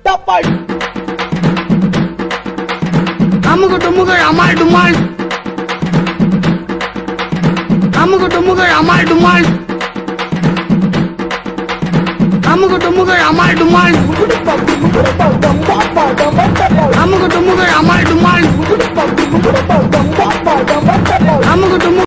டப்பால் அமுகு டுமுகு அமால் டுமால் அமுகு டுமுகு அமால் டுமால் அமுகு டுமுகு அமால் டுமால் குடுப்பா குடுப்பா